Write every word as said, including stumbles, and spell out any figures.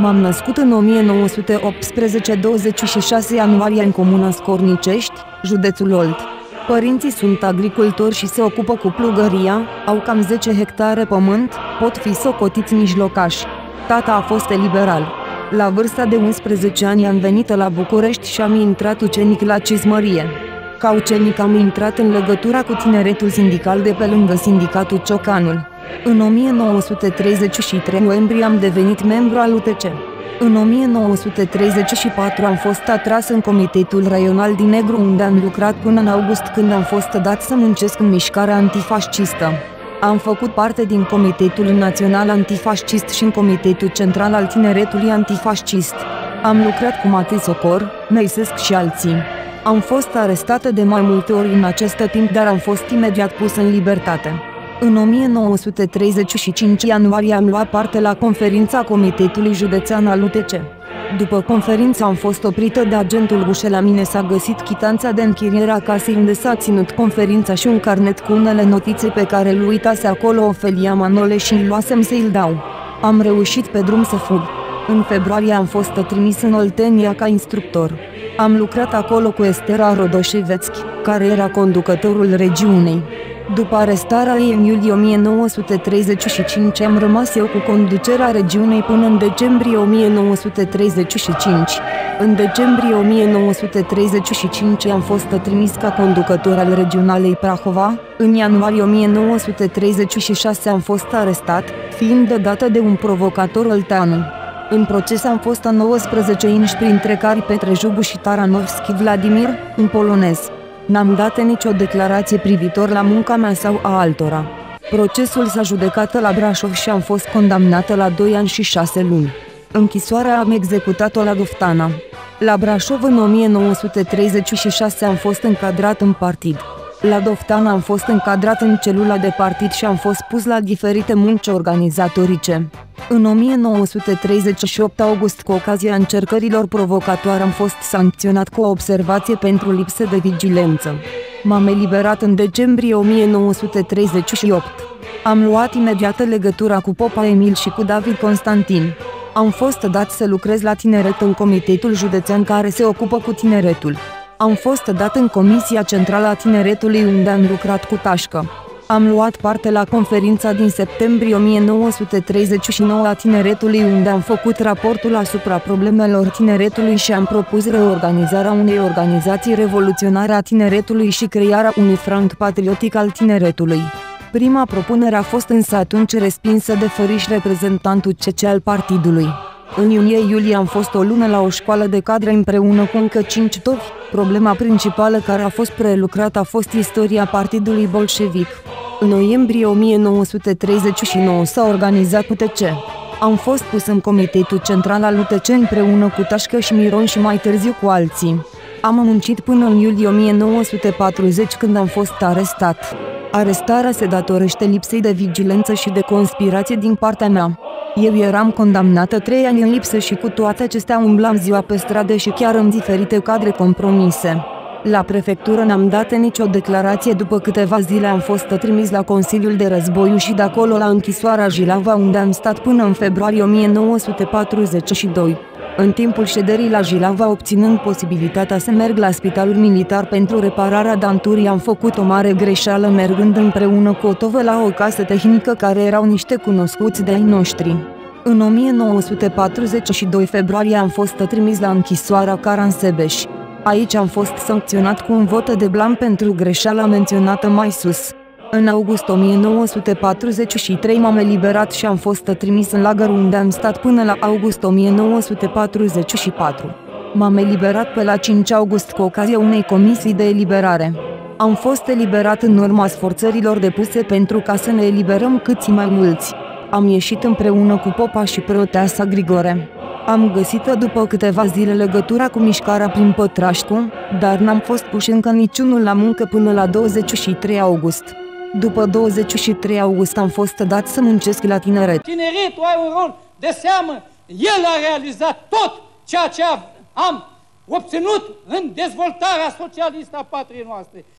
M-am născut în o mie nouă sute optsprezece, douăzeci și șase ianuarie, în comuna Scornicești, județul Olt. Părinții sunt agricultori și se ocupă cu plugăria, au cam zece hectare pământ, pot fi socotiți mijlocași. Tata a fost eliberal. La vârsta de unsprezece ani am venit la București și am intrat ucenic la cizmărie. Ca ucenic am intrat în legătura cu tineretul sindical de pe lângă sindicatul Ciocanul. În o mie nouă sute treizeci și trei noiembrie am devenit membru al U T C. În o mie nouă sute treizeci și patru am fost atras în Comitetul Raional din Negru, unde am lucrat până în august, când am fost dat să muncesc în mișcarea antifascistă. Am făcut parte din Comitetul Național Antifascist și în Comitetul Central al Tineretului Antifascist. Am lucrat cu Matei Socor, Meisesc și alții. Am fost arestată de mai multe ori în acest timp, dar am fost imediat pus în libertate. În o mie nouă sute treizeci și cinci ianuarie am luat parte la conferința Comitetului Județean al U T C. După conferință am fost oprită de agentul Bușe. La mine s-a găsit chitanța de închiriere a casei unde s-a ținut conferința și un carnet cu unele notițe pe care îl uitase acolo Ofelia Manole și îl luasem să-i dau. Am reușit pe drum să fug. În februarie am fost trimis în Oltenia ca instructor. Am lucrat acolo cu Estera Rodoșevețchi, care era conducătorul regiunei. După arestarea ei în iulie o mie nouă sute treizeci și cinci am rămas eu cu conducerea regiunii până în decembrie o mie nouă sute treizeci și cinci. În decembrie o mie nouă sute treizeci și cinci am fost trimis ca conducător al regionalei Prahova. În ianuarie o mie nouă sute treizeci și șase am fost arestat, fiind dată de un provocator olteanu. În proces am fost nouăsprezece inși, printre care Petre Jubu și Taranovski Vladimir, un polonez. N-am dat nicio declarație privitor la munca mea sau a altora. Procesul s-a judecat la Brașov și am fost condamnată la doi ani și șase luni. Închisoarea am executat-o la Doftana. La Brașov în o mie nouă sute treizeci și șase am fost încadrat în partid. La Doftana am fost încadrat în celula de partid și am fost pus la diferite munci organizatorice. În o mie nouă sute treizeci și opt august, cu ocazia încercărilor provocatoare, am fost sancționat cu o observație pentru lipsă de vigilență. M-am eliberat în decembrie o mie nouă sute treizeci și opt. Am luat imediată legătura cu Popa Emil și cu David Constantin. Am fost dat să lucrez la tineret în Comitetul Județean care se ocupă cu tineretul. Am fost dat în Comisia Centrală a Tineretului, unde am lucrat cu Tașcă. Am luat parte la conferința din septembrie o mie nouă sute treizeci și nouă a tineretului, unde am făcut raportul asupra problemelor tineretului și am propus reorganizarea unei organizații revoluționare a tineretului și crearea unui front patriotic al tineretului. Prima propunere a fost însă atunci respinsă de Făriș, reprezentantul C C al partidului. În iunie-iulie am fost o lună la o școală de cadre împreună cu încă cinci tovi. Problema principală care a fost prelucrată a fost istoria partidului bolșevic. În noiembrie o mie nouă sute treizeci și nouă s-a organizat U T C. Am fost pus în Comitetul Central al U T C împreună cu Tașcă și Miron și mai târziu cu alții. Am muncit până în iulie o mie nouă sute patruzeci, când am fost arestat. Arestarea se datorește lipsei de vigilență și de conspirație din partea mea. Eu eram condamnată trei ani în lipsă și cu toate acestea umblam ziua pe stradă și chiar în diferite cadre compromise. La prefectură n-am dat nicio declarație. După câteva zile am fost trimis la Consiliul de Războiu și de acolo la închisoarea Jilava, unde am stat până în februarie o mie nouă sute patruzeci și doi. În timpul șederii la Jilava, obținând posibilitatea să merg la spitalul militar pentru repararea danturii, am făcut o mare greșeală mergând împreună cu o tovă la o casă tehnică care erau niște cunoscuți de-ai noștri. În o mie nouă sute patruzeci și doi februarie am fost trimis la închisoarea Caransebeș. Aici am fost sancționat cu un vot de blan pentru greșeala menționată mai sus. În august o mie nouă sute patruzeci și trei m-am eliberat și am fost trimis în lagăr, unde am stat până la august o mie nouă sute patruzeci și patru. M-am eliberat pe la cinci august cu ocazia unei comisii de eliberare. Am fost eliberat în urma sforțărilor depuse pentru ca să ne eliberăm câți mai mulți. Am ieșit împreună cu Popa și Preoteasa Grigore. Am găsit după câteva zile legătura cu mișcarea prin Pătrașcu, dar n-am fost puși încă niciunul la muncă până la douăzeci și trei august. După douăzeci și trei august am fost dat să muncesc la tineret. Tineretul are un rol de seamă. El a realizat tot ceea ce am obținut în dezvoltarea socialistă a patriei noastre.